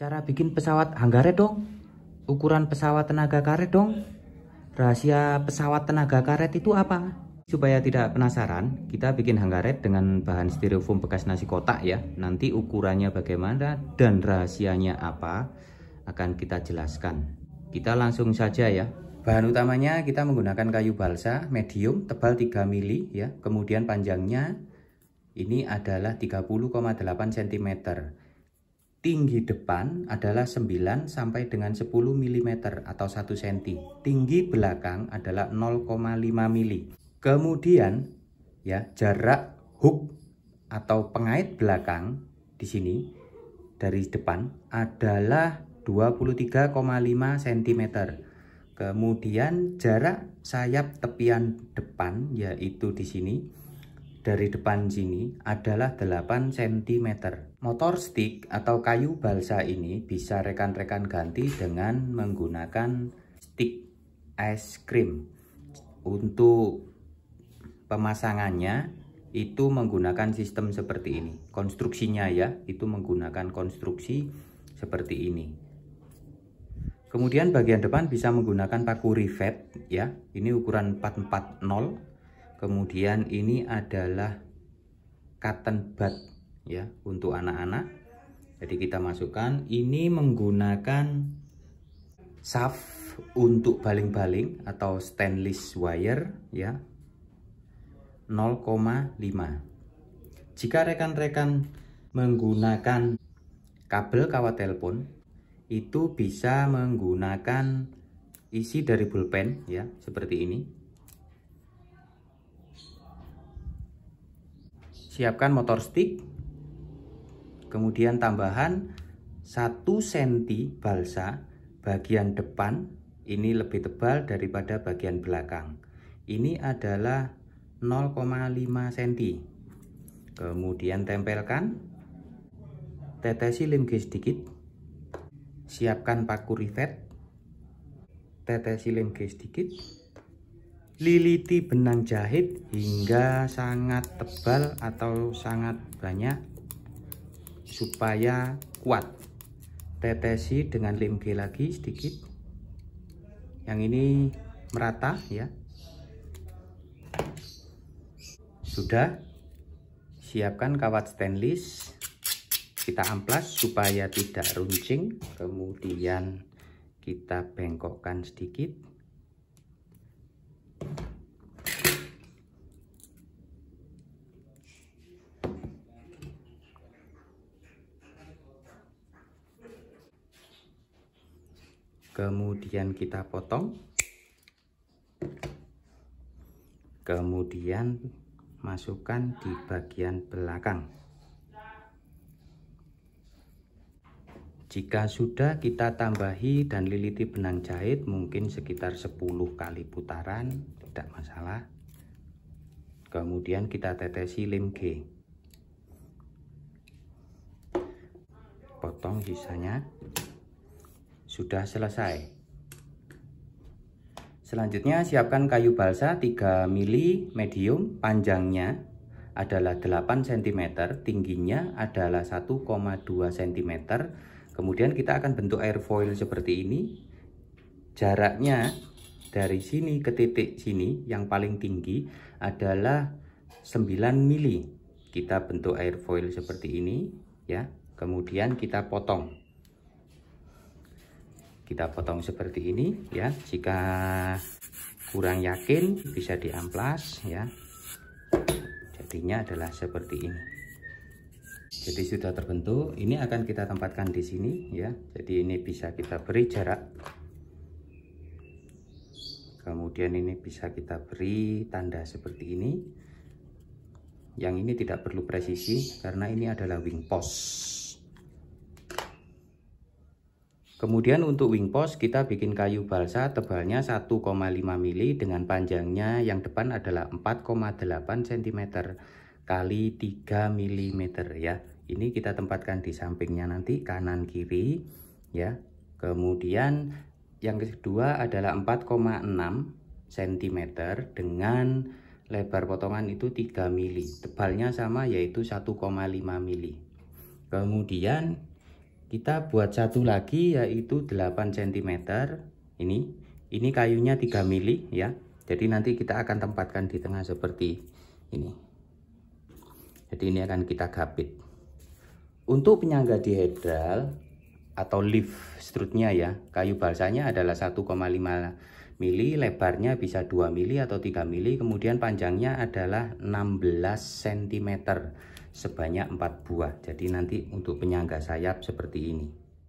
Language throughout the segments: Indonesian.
Cara bikin pesawat hanggaret dong. Ukuran pesawat tenaga karet dong. Rahasia pesawat tenaga karet itu apa? Supaya tidak penasaran, kita bikin hanggaret dengan bahan styrofoam bekas nasi kotak ya. Nanti ukurannya bagaimana dan rahasianya apa akan kita jelaskan. Kita langsung saja ya. Bahan utamanya kita menggunakan kayu balsa medium tebal 3 mili ya. Kemudian panjangnya ini adalah 30,8 cm. Tinggi depan adalah 9 sampai dengan 10 mm atau 1 cm. Tinggi belakang adalah 0,5 mm. Kemudian ya, jarak hook atau pengait belakang di sini dari depan adalah 23,5 cm. Kemudian jarak sayap tepian depan yaitu di sini dari depan sini adalah 8 cm. Motor stick atau kayu balsa ini bisa rekan-rekan ganti dengan menggunakan stick es krim. Untuk pemasangannya itu menggunakan sistem seperti ini. Konstruksinya ya, itu menggunakan konstruksi seperti ini. Kemudian bagian depan bisa menggunakan paku rivet ya. Ini ukuran 440. Kemudian ini adalah cotton bud ya untuk anak-anak. Jadi kita masukkan, ini menggunakan shaft untuk baling-baling atau stainless wire ya 0,5. Jika rekan-rekan menggunakan kabel kawat telepon, itu bisa menggunakan isi dari pulpen ya seperti ini. Siapkan motor stick, kemudian tambahan 1 cm balsa bagian depan, ini lebih tebal daripada bagian belakang. Ini adalah 0,5 cm. Kemudian tempelkan, tetesi lem G sedikit, siapkan paku rivet, tetesi lem G sedikit, liliti benang jahit hingga sangat tebal atau sangat banyak supaya kuat. Tetesi dengan lem G lagi sedikit. Yang ini merata ya. Sudah. Siapkan kawat stainless. Kita amplas supaya tidak runcing. Kemudian kita bengkokkan sedikit. Kemudian kita potong. Kemudian masukkan di bagian belakang. Jika sudah, kita tambahi dan liliti benang jahit mungkin sekitar 10 kali putaran, tidak masalah. Kemudian kita tetesi lem G. Potong sisanya. Sudah selesai. Selanjutnya siapkan kayu balsa 3 mili medium, panjangnya adalah 8 cm, tingginya adalah 1,2 cm. Kemudian kita akan bentuk airfoil seperti ini. Jaraknya dari sini ke titik sini yang paling tinggi adalah 9 mili. Kita bentuk airfoil seperti ini ya. Kemudian kita potong. Kita potong seperti ini ya. Jika kurang yakin bisa diamplas ya. Jadinya adalah seperti ini. Jadi sudah terbentuk. Ini akan kita tempatkan di sini ya. Jadi ini bisa kita beri jarak. Kemudian ini bisa kita beri tanda seperti ini. Yang ini tidak perlu presisi karena ini adalah wing post. Kemudian untuk wing post kita bikin kayu balsa tebalnya 1,5 mili dengan panjangnya yang depan adalah 4,8 cm kali 3 mm ya. Ini kita tempatkan di sampingnya nanti kanan kiri ya. Kemudian yang kedua adalah 4,6 cm dengan lebar potongan itu 3 mili. Tebalnya sama yaitu 1,5 mili. Kemudian kita buat satu lagi, yaitu 8 cm. Ini kayunya 3 mili ya. Jadi nanti kita akan tempatkan di tengah seperti ini. Jadi ini akan kita gapit. Untuk penyangga dihedral atau leaf strutnya ya, kayu balsanya adalah 1,5 mili, lebarnya bisa 2 mili atau 3 mili, kemudian panjangnya adalah 16 cm sebanyak 4 buah. Jadi nanti untuk penyangga sayap seperti ini.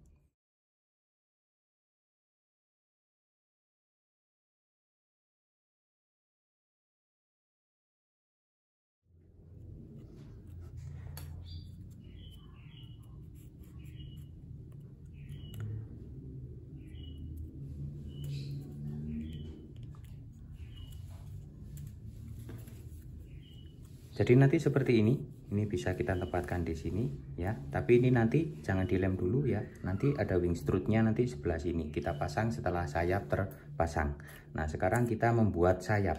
Jadi nanti seperti ini bisa kita tempatkan di sini ya. Tapi ini nanti jangan dilem dulu ya. Nanti ada wing strutnya nanti sebelah sini kita pasang setelah sayap terpasang. Nah sekarang kita membuat sayap.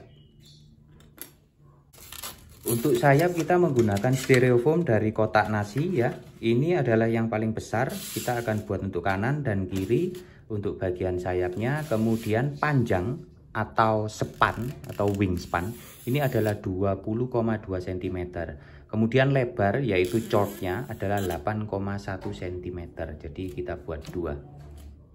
Untuk sayap kita menggunakan styrofoam dari kotak nasi ya. Ini adalah yang paling besar. Kita akan buat untuk kanan dan kiri untuk bagian sayapnya. Kemudian panjang atau span atau wingspan ini adalah 20,2 cm. Kemudian lebar yaitu chordnya adalah 8,1 cm. Jadi kita buat 2.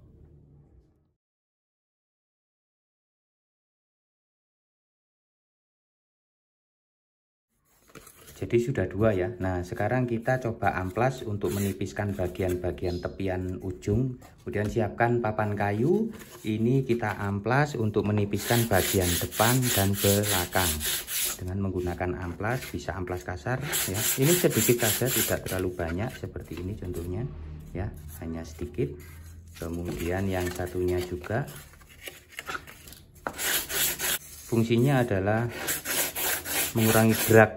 Jadi sudah 2 ya. Nah sekarang kita coba amplas untuk menipiskan bagian-bagian tepian ujung. Kemudian siapkan papan kayu. Ini kita amplas untuk menipiskan bagian depan dan belakang. Dengan menggunakan amplas, bisa amplas kasar ya. Ini sedikit saja, tidak terlalu banyak seperti ini contohnya ya, hanya sedikit. Kemudian yang satunya juga fungsinya adalah mengurangi drag.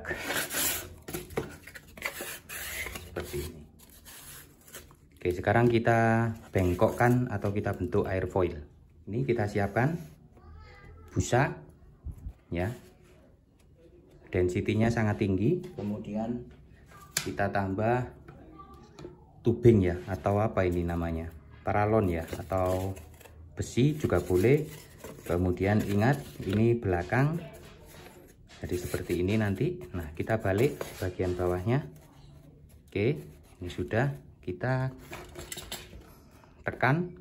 Seperti ini. Oke, sekarang kita bengkokkan atau kita bentuk airfoil. Ini kita siapkan busa ya, density-nya sangat tinggi. Kemudian kita tambah tubing ya, atau apa ini namanya, paralon ya, atau besi juga boleh. Kemudian ingat ini belakang, jadi seperti ini nanti. Nah kita balik bagian bawahnya. Oke, ini sudah, kita tekan.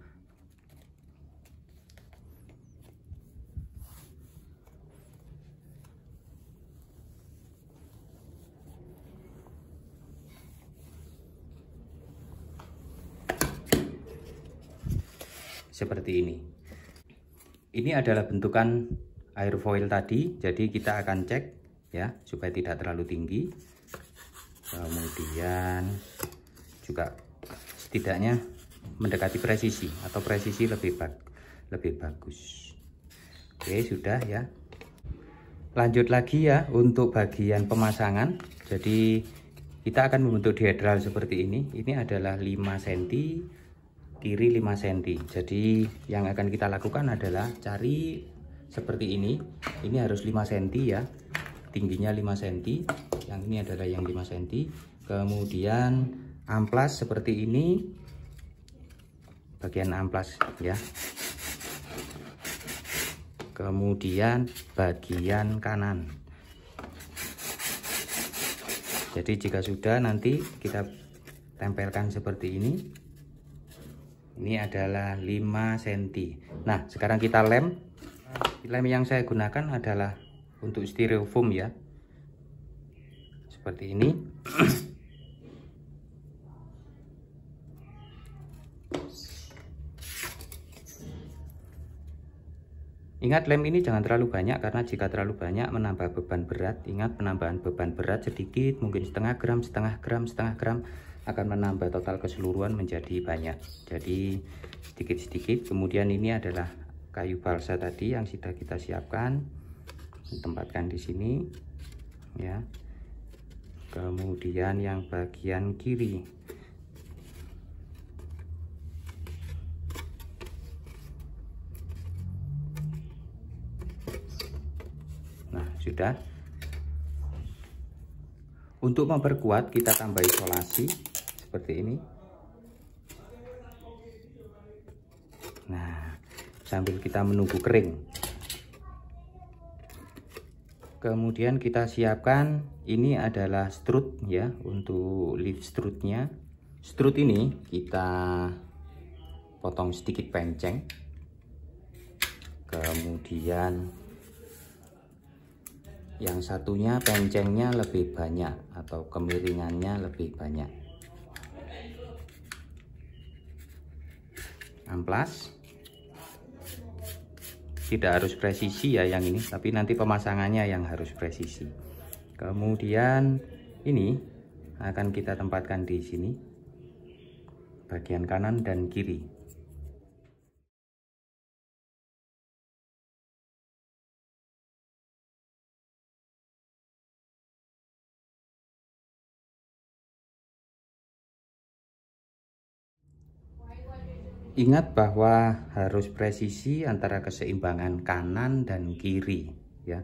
Seperti ini. Ini adalah bentukan airfoil tadi, jadi kita akan cek ya supaya tidak terlalu tinggi. Kemudian juga setidaknya mendekati presisi atau presisi lebih bagus. Oke, sudah ya. Lanjut lagi ya untuk bagian pemasangan. Jadi kita akan membentuk dihedral seperti ini. Ini adalah 5 cm, kiri 5 cm. Jadi yang akan kita lakukan adalah cari seperti ini. Ini harus 5 cm ya. Tingginya 5 cm. Yang ini adalah yang 5 cm. Kemudian amplas seperti ini. Bagian amplas ya. Kemudian bagian kanan. Jadi jika sudah nanti kita tempelkan seperti ini. Ini adalah 5 cm. Nah sekarang kita lem. Lem yang saya gunakan adalah untuk styrofoam ya. Seperti ini. Ingat lem ini jangan terlalu banyak, karena jika terlalu banyak menambah beban berat. Ingat penambahan beban berat sedikit, mungkin setengah gram akan menambah total keseluruhan menjadi banyak. Jadi sedikit-sedikit. Kemudian ini adalah kayu balsa tadi yang sudah kita siapkan. Tempatkan di sini ya. Kemudian yang bagian kiri. Nah, sudah. Untuk memperkuat kita tambah isolasi seperti ini. Nah, sambil kita menunggu kering. Kemudian kita siapkan, ini adalah strut ya, untuk leaf strutnya. Strut ini kita potong sedikit penceng. Kemudian yang satunya pencengnya lebih banyak atau kemiringannya lebih banyak. Amplas. Tidak harus presisi ya yang ini, tapi nanti pemasangannya yang harus presisi. Kemudian ini akan kita tempatkan di sini, bagian kanan dan kiri. Ingat bahwa harus presisi antara keseimbangan kanan dan kiri ya.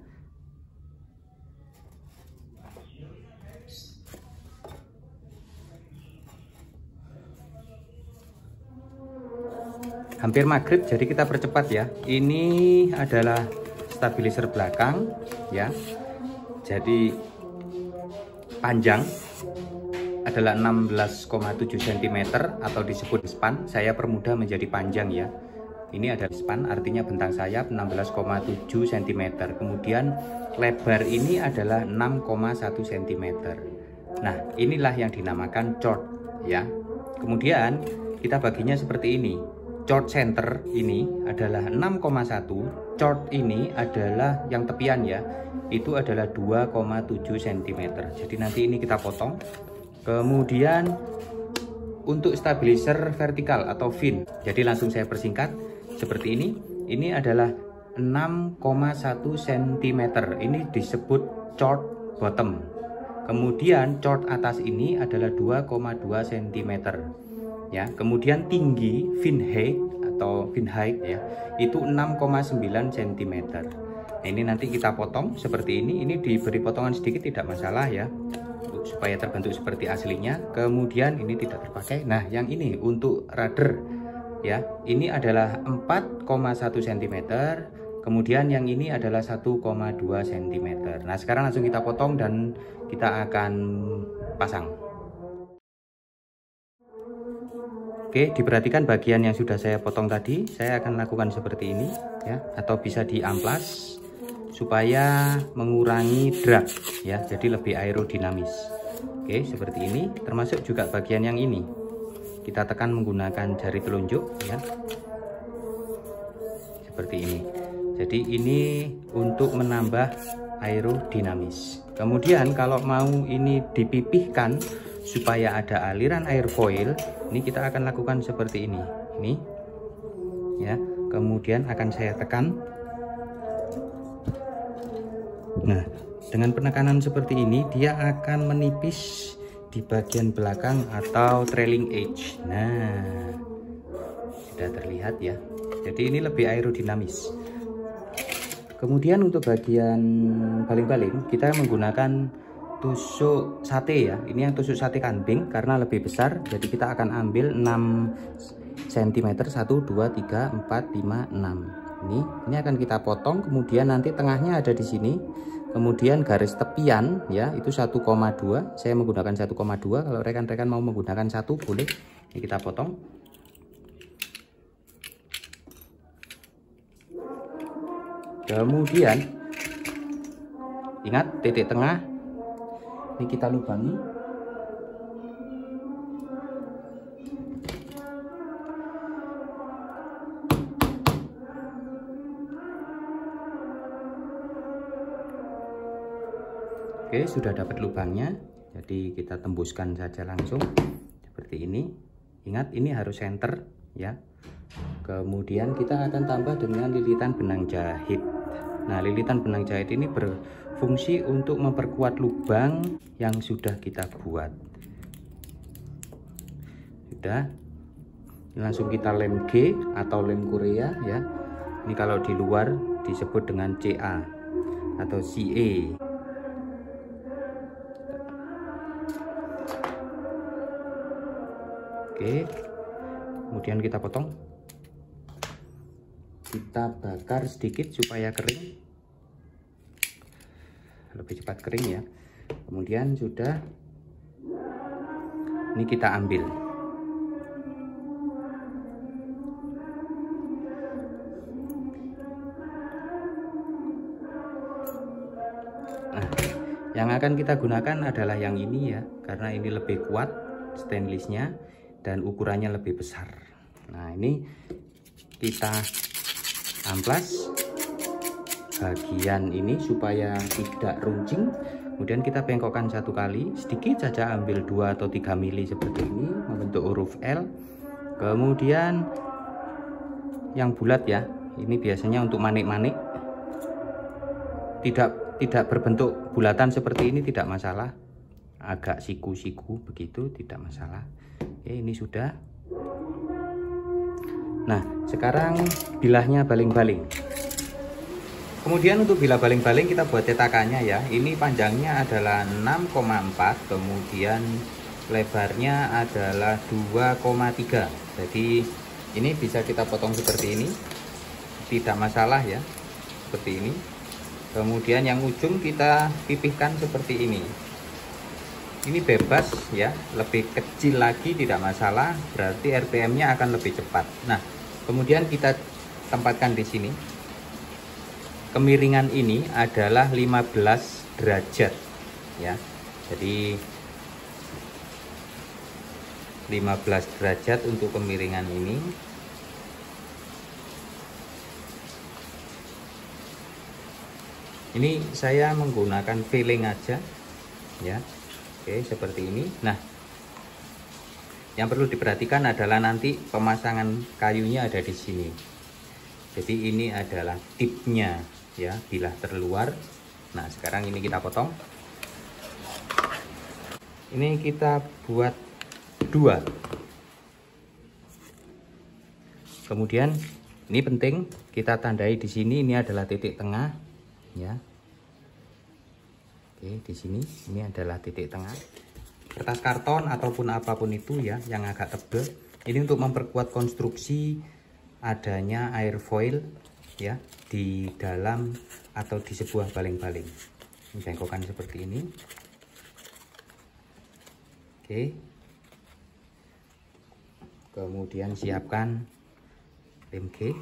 Hampir maghrib, jadi kita percepat ya. Ini adalah stabilizer belakang ya. Jadi panjang adalah 16,7 cm atau disebut span. Saya permudah menjadi panjang ya. Ini adalah span, artinya bentang sayap 16,7 cm. Kemudian lebar ini adalah 6,1 cm. Nah, inilah yang dinamakan chord ya. Kemudian kita baginya seperti ini. Chord center ini adalah 6,1. Chord ini adalah yang tepian ya. Itu adalah 2,7 cm. Jadi nanti ini kita potong. Kemudian untuk stabilizer vertikal atau fin, jadi langsung saya persingkat seperti ini adalah 6,1 cm. Ini disebut chord bottom. Kemudian chord atas ini adalah 2,2 cm ya. Kemudian tinggi fin height atau fin height ya, itu 6,9 cm. Nah, ini nanti kita potong seperti ini diberi potongan sedikit tidak masalah ya, supaya terbentuk seperti aslinya. Kemudian ini tidak terpakai. Nah, yang ini untuk rudder ya, ini adalah 4,1 cm. Kemudian yang ini adalah 1,2 cm. Nah, sekarang langsung kita potong dan kita akan pasang. Oke, diperhatikan bagian yang sudah saya potong tadi. Saya akan lakukan seperti ini ya, atau bisa diamplas supaya mengurangi drag ya, jadi lebih aerodinamis. Oke, seperti ini. Termasuk juga bagian yang ini, kita tekan menggunakan jari telunjuk ya, seperti ini. Jadi ini untuk menambah aerodinamis. Kemudian kalau mau ini dipipihkan supaya ada aliran air foil, ini kita akan lakukan seperti ini ya. Kemudian akan saya tekan. Nah, dengan penekanan seperti ini dia akan menipis di bagian belakang atau trailing edge. Nah, sudah terlihat ya. Jadi ini lebih aerodinamis. Kemudian untuk bagian baling-baling kita menggunakan tusuk sate ya. Ini yang tusuk sate kambing karena lebih besar. Jadi kita akan ambil 6 cm, 1, 2, 3, 4, 5, 6. Ini akan kita potong, kemudian nanti tengahnya ada di sini. Kemudian garis tepian ya, itu 1,2. Saya menggunakan 1,2. Kalau rekan-rekan mau menggunakan 1 boleh. Ini kita potong. Kemudian ingat titik tengah ini kita lubangi. Oke, sudah dapat lubangnya. Jadi kita tembuskan saja langsung seperti ini. Ingat ini harus center ya. Kemudian kita akan tambah dengan lilitan benang jahit. Nah, lilitan benang jahit ini berfungsi untuk memperkuat lubang yang sudah kita buat. Sudah. Langsung kita lem G atau lem Korea ya. Ini kalau di luar disebut dengan CA atau CA. Oke. Kemudian kita potong. kita bakar sedikit supaya kering, lebih cepat kering ya. Kemudian sudah, ini kita ambil. Nah, yang akan kita gunakan adalah yang ini ya, karena ini lebih kuat stainlessnya dan ukurannya lebih besar. Nah, ini kita amplas bagian ini supaya tidak runcing. Kemudian kita bengkokkan satu kali, sedikit saja, ambil 2 atau 3 mili seperti ini, membentuk huruf L. Kemudian yang bulat ya, ini biasanya untuk manik-manik, tidak berbentuk bulatan seperti ini tidak masalah, agak siku-siku begitu tidak masalah. Oke, ini sudah. Nah, sekarang bilahnya baling-baling. Kemudian untuk bilah baling-baling kita buat cetakannya ya. Ini panjangnya adalah 6,4, kemudian lebarnya adalah 2,3. Jadi ini bisa kita potong seperti ini, tidak masalah ya, seperti ini. Kemudian yang ujung kita pipihkan seperti ini. Ini bebas ya, lebih kecil lagi tidak masalah, berarti RPM-nya akan lebih cepat. Nah, kemudian kita tempatkan di sini. Kemiringan ini adalah 15 derajat ya. Jadi 15 derajat untuk kemiringan ini. Ini saya menggunakan filling aja ya. Oke, seperti ini. Nah, yang perlu diperhatikan adalah nanti pemasangan kayunya ada di sini. Jadi ini adalah tipnya ya, bilah terluar. Nah, sekarang ini kita potong. Ini kita buat 2. Kemudian ini penting kita tandai di sini, ini adalah titik tengah ya. Oke, di sini ini adalah titik tengah. Kertas karton ataupun apapun itu ya yang agak tebal. Ini untuk memperkuat konstruksi adanya airfoil ya di dalam atau di sebuah baling-baling. Bengkokkan seperti ini. Oke. Kemudian siapkan lem G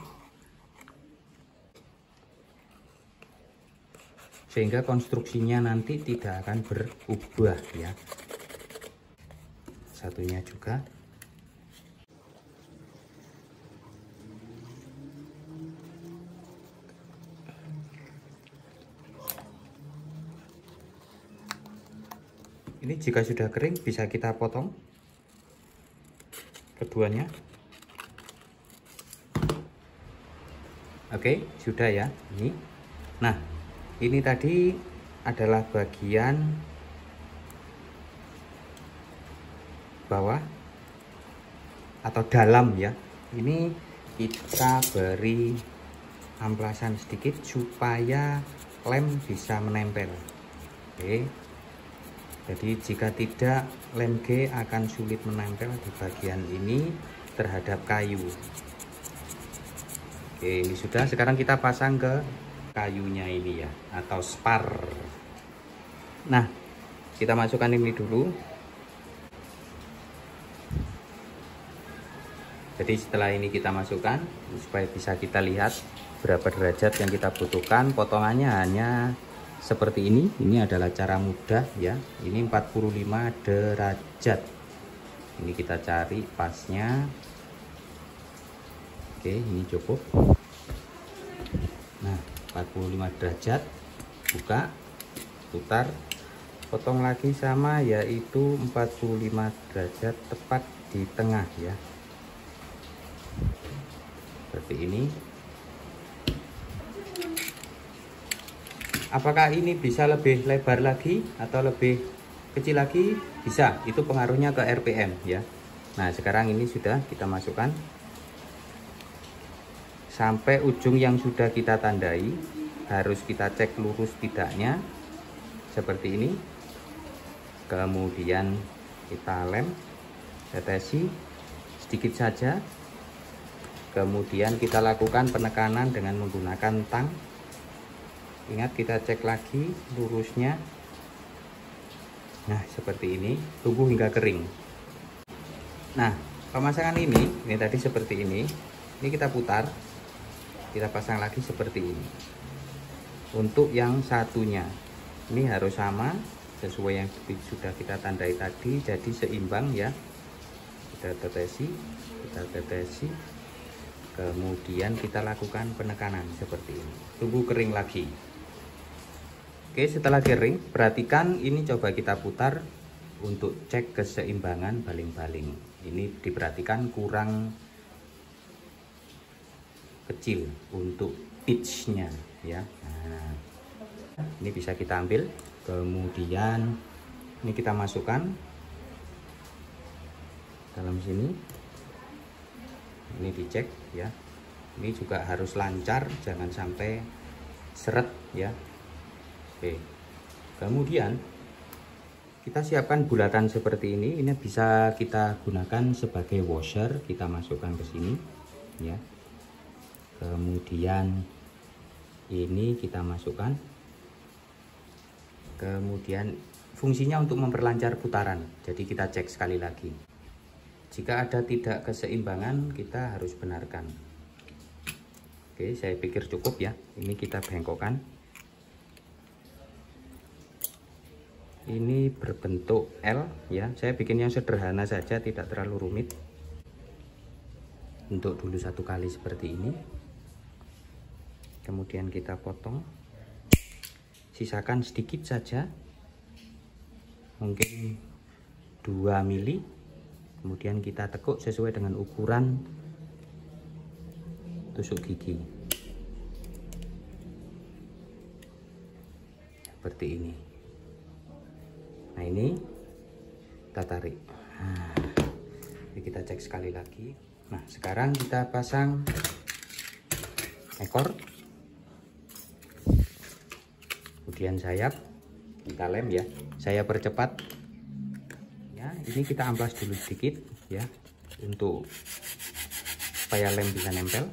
sehingga konstruksinya nanti tidak akan berubah ya. Satunya juga. Ini jika sudah kering bisa kita potong keduanya. Oke, sudah ya ini. Nah, ini tadi adalah bagian bawah atau dalam ya. Ini kita beri amplasan sedikit supaya lem bisa menempel. Oke. Jadi jika tidak, lem G akan sulit menempel di bagian ini terhadap kayu. Oke, ini sudah. Sekarang kita pasang ke kayunya ini ya, atau spar. Nah, kita masukkan ini dulu. Jadi setelah ini kita masukkan supaya bisa kita lihat berapa derajat yang kita butuhkan. Potongannya hanya seperti ini. Ini adalah cara mudah ya. Ini 45 derajat. Ini kita cari pasnya. Oke, ini cukup. Nah, 45 derajat. Buka, putar, potong lagi sama, yaitu 45 derajat tepat di tengah ya. Seperti ini. Apakah ini bisa lebih lebar lagi atau lebih kecil lagi? Bisa, itu pengaruhnya ke RPM ya. Nah, sekarang ini sudah kita masukkan sampai ujung yang sudah kita tandai. Harus kita cek lurus tidaknya seperti ini. Kemudian kita lem, tetesi sedikit saja. Kemudian kita lakukan penekanan dengan menggunakan tang. Ingat, kita cek lagi lurusnya. Nah, seperti ini, tunggu hingga kering. Nah, pemasangan ini tadi seperti ini kita putar, kita pasang lagi seperti ini. Untuk yang satunya, ini harus sama sesuai yang sudah kita tandai tadi, jadi seimbang ya. Kita tetesi, kemudian kita lakukan penekanan seperti ini. Tunggu kering lagi. Oke, setelah kering, perhatikan ini, coba kita putar untuk cek keseimbangan baling-baling. Ini diperhatikan kurang kecil untuk pitchnya ya. Nah, ini bisa kita ambil, kemudian ini kita masukkan dalam sini. Ini dicek ya. Ini juga harus lancar, jangan sampai seret ya. Oke, kemudian kita siapkan bulatan seperti ini. Ini bisa kita gunakan sebagai washer. Kita masukkan ke sini ya. Kemudian ini kita masukkan. Kemudian fungsinya untuk memperlancar putaran. Jadi kita cek sekali lagi. Jika ada tidak keseimbangan, kita harus benarkan. Oke, saya pikir cukup ya. Ini kita bengkokkan. Ini berbentuk L ya. Saya bikin yang sederhana saja, tidak terlalu rumit. Untuk dulu satu kali seperti ini. Kemudian kita potong. Sisakan sedikit saja. Mungkin 2 mili. Kemudian kita tekuk sesuai dengan ukuran tusuk gigi. Seperti ini. Nah, ini kita tarik. Nah, ini kita cek sekali lagi. Nah, sekarang kita pasang ekor, kemudian sayap, kita lem ya. Saya percepat ya. Ini kita amplas dulu sedikit ya, untuk supaya lem bisa nempel.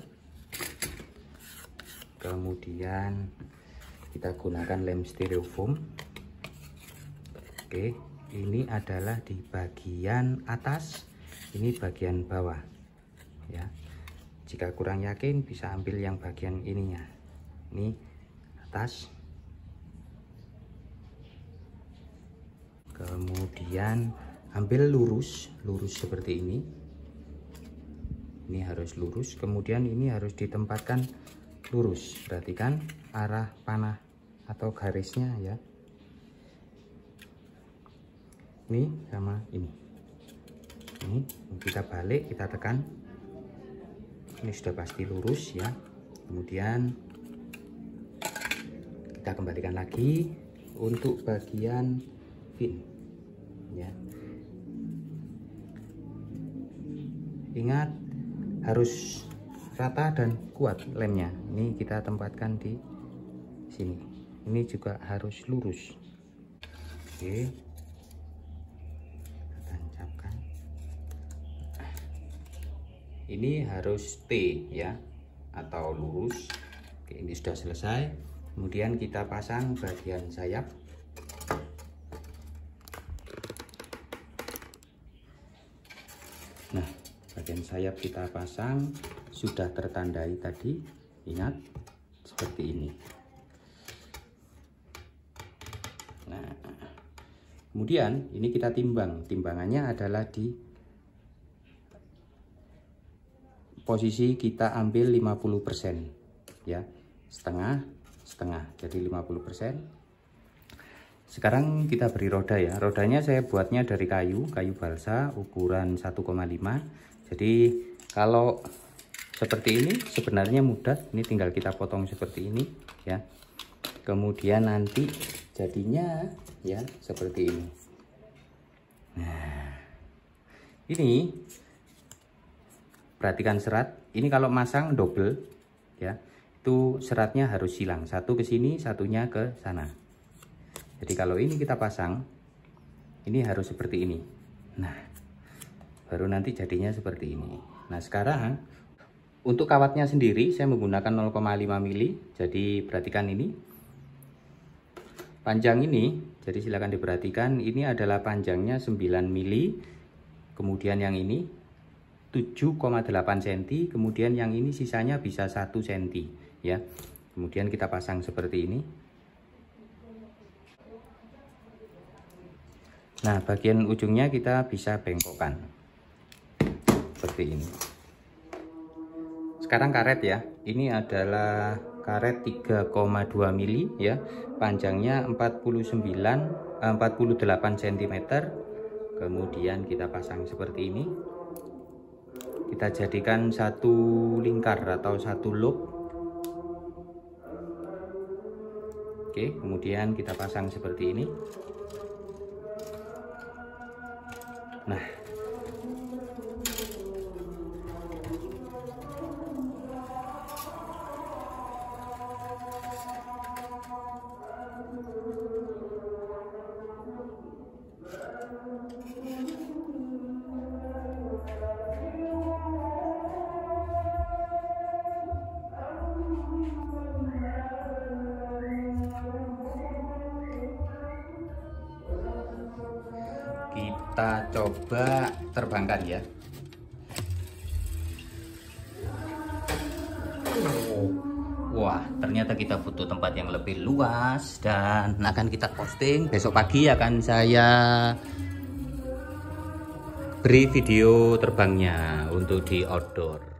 Kemudian kita gunakan lem styrofoam. Oke, ini adalah di bagian atas, ini bagian bawah ya. Jika kurang yakin bisa ambil yang bagian ininya. Ini atas. Kemudian ambil lurus seperti ini. Ini harus lurus, kemudian ini harus ditempatkan lurus. Perhatikan arah panah atau garisnya ya. Ini sama ini. Ini kita balik, kita tekan. Ini sudah pasti lurus ya. Kemudian kita kembalikan lagi untuk bagian fin ya. Ingat, harus rata dan kuat lemnya. Ini kita tempatkan di sini. Ini juga harus lurus. Oke. Ini harus T ya, atau lurus. Oke, ini sudah selesai. Kemudian kita pasang bagian sayap. Nah, bagian sayap kita pasang, sudah tertandai tadi. Ingat, seperti ini. Nah, kemudian ini kita timbang. Timbangannya adalah di posisi kita ambil 50% ya, setengah jadi 50%. Sekarang kita beri roda ya. Rodanya saya buatnya dari kayu balsa ukuran 1,5. Jadi kalau seperti ini sebenarnya mudah, ini tinggal kita potong seperti ini ya. Kemudian nanti jadinya ya seperti ini. Nah, ini perhatikan serat, ini kalau masang double ya, itu seratnya harus silang, satu ke sini, satunya ke sana. Jadi kalau ini kita pasang, ini harus seperti ini. Nah, baru nanti jadinya seperti ini. Nah, sekarang Untuk kawatnya sendiri saya menggunakan 0,5 mili. Jadi perhatikan ini. Panjang ini, jadi silakan diperhatikan, ini adalah panjangnya 9 mili. Kemudian yang ini 7,8 cm, kemudian yang ini sisanya bisa 1 cm ya. Kemudian kita pasang seperti ini. Nah, bagian ujungnya kita bisa bengkokkan seperti ini. Sekarang karet ya, ini adalah karet 3,2 mili ya, panjangnya 48 cm. Kemudian kita pasang seperti ini. Kita jadikan satu lingkar atau satu loop. Oke, kemudian kita pasang seperti ini. Nah, kita coba terbangkan ya. Wah, ternyata kita butuh tempat yang lebih luas dan akan kita posting. Besok pagi akan saya beri video terbangnya untuk di outdoor.